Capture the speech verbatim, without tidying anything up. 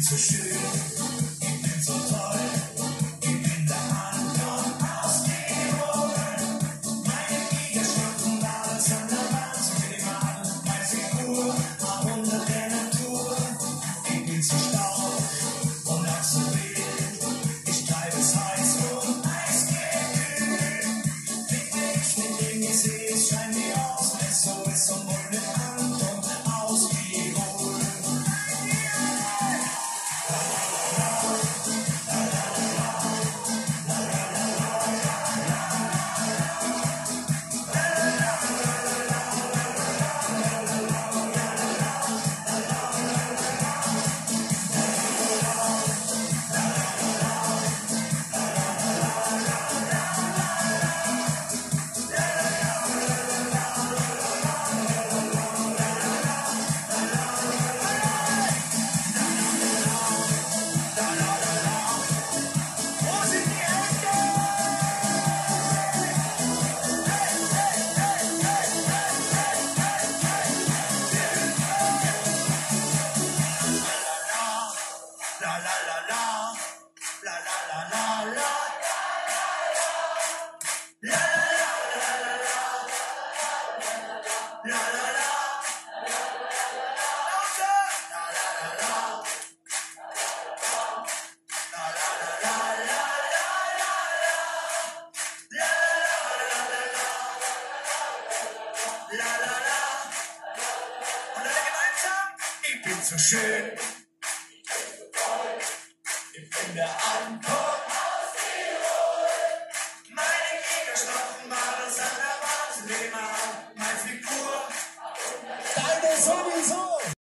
so schön, ich bin so toll, ich bin der Anton aus Tirol. Meine Gigastunden alles an der Wand, so minimal, meine Figur, ein Wunder der Natur. Ich bin so stark und auch so wild, ich treibe es heiß und eisgekühlt. Mit nichts, mit dem ich sehe, es scheint mir aus, es so ist so wohl der Anton aus Tirol. La la la la, la la la la la, la la la la la, und alle gemeinsam, ich bin so schön. Ich bin der Anton.